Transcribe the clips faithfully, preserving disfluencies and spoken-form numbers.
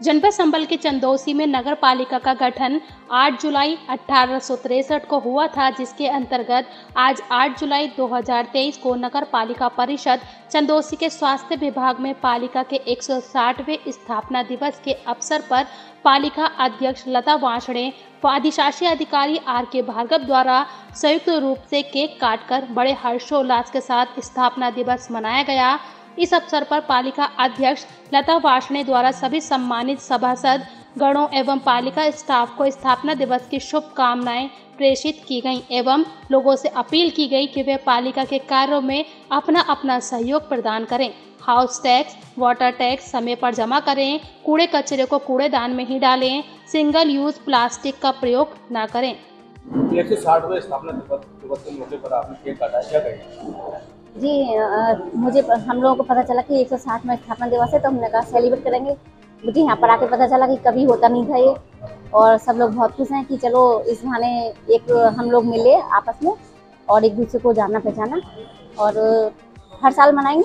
जनपद संबल के चंदौसी में नगर पालिका का गठन आठ जुलाई अठारह सौ तिरसठ को हुआ था, जिसके अंतर्गत आज आठ जुलाई दो हज़ार तेईस को नगर पालिका परिषद चंदौसी के स्वास्थ्य विभाग में पालिका के एक सौ साठवें स्थापना दिवस के अवसर पर पालिका अध्यक्ष लता वार्ष्णेय व अधिशासी अधिकारी आर के भार्गव द्वारा संयुक्त रूप से केक काटकर बड़े हर्षोल्लास के साथ स्थापना दिवस मनाया गया। इस अवसर पर पालिका अध्यक्ष लता वार्ष्णेय द्वारा सभी सम्मानित सभासद गणों एवं पालिका स्टाफ को स्थापना दिवस की शुभकामनाएं प्रेषित की गईं एवं लोगों से अपील की गई कि वे पालिका के कार्यों में अपना अपना सहयोग प्रदान करें। हाउस टैक्स, वाटर टैक्स समय पर जमा करें, कूड़े कचरे को कूड़ेदान में ही डालें, सिंगल यूज प्लास्टिक का प्रयोग न करें। एक सौ साठवें स्थापना दिवस के मौके पर आपने केक काटा, क्या कहेंगे? जी आ, मुझे हम लोगों को पता चला कि एक सौ साठ में स्थापना दिवस है, तो हमने कहा सेलिब्रेट करेंगे। मुझे यहाँ पर आके पता चला कि कभी होता नहीं था ये, और सब लोग बहुत खुश हैं कि चलो इस बहाने एक हम लोग मिले आपस में और एक दूसरे को जाना पहचाना, और हर साल मनाएंगे।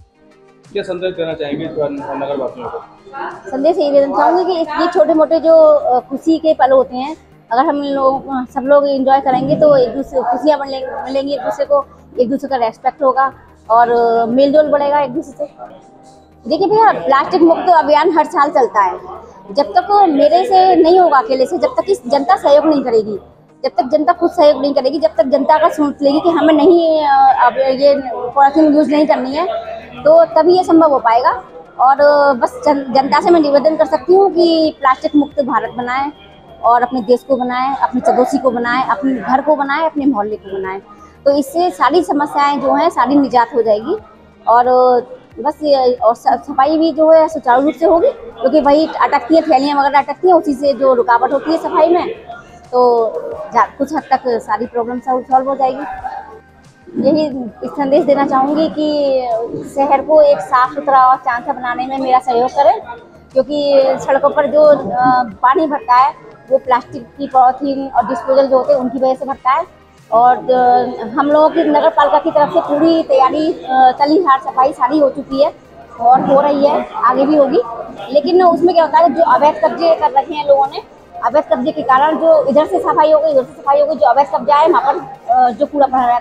क्या संदेश देना चाहेंगे नगर वासियों को? संदेश ये देना चाहूँगी कि ये छोटे मोटे जो खुशी के पल होते हैं, अगर हम लोग सब लोग एंजॉय करेंगे तो एक दूसरे खुशियाँ मिलेंगी, एक दूसरे को एक दूसरे का रेस्पेक्ट होगा और मेल जोल बढ़ेगा एक दूसरे से। देखिए भैया, प्लास्टिक मुक्त अभियान हर साल चलता है। जब तक मेरे से नहीं होगा अकेले से, जब तक इस जनता सहयोग नहीं करेगी, जब तक जनता खुद सहयोग नहीं करेगी, जब तक जनता का सोच लेगी कि हमें नहीं अब ये पॉलिथीन यूज नहीं करनी है, तो तभी ये संभव हो पाएगा। और बस जन, जनता से मैं निवेदन कर सकती हूँ कि प्लास्टिक मुक्त भारत बनाएं और अपने देश को बनाएं, अपने चंदौसी को बनाएं, अपने घर को बनाएं, अपने मोहल्ले को बनाएं। तो इससे सारी समस्याएं जो हैं सारी निजात हो जाएगी। और बस ये, और सफाई भी जो है सुचारू रूप से होगी, क्योंकि तो वही अटकती है, थैलियाँ वगैरह अटकती हैं, उसी से जो रुकावट होती है सफाई में, तो कुछ हद तक सारी प्रॉब्लम सॉल्व हो जाएगी। यही संदेश देना चाहूँगी कि शहर को एक साफ सुथरा और चांसा बनाने में मेरा सहयोग करें, क्योंकि सड़कों पर जो पानी भरता है वो प्लास्टिक की पॉलीथीन और डिस्पोजल जो होते हैं उनकी वजह से भरता है। और हम लोगों की नगर पालिका की तरफ से पूरी तैयारी तली हार सफाई सारी हो चुकी है और हो रही है, आगे भी होगी। लेकिन उसमें क्या होता है, जो अवैध कब्जे कर रखे हैं लोगों ने, अवैध कब्जे के कारण जो इधर से सफाई हो गई, उधर से सफाई हो गई, जो अवैध कब्जा है वहाँ पर जो कूड़ा पड़ा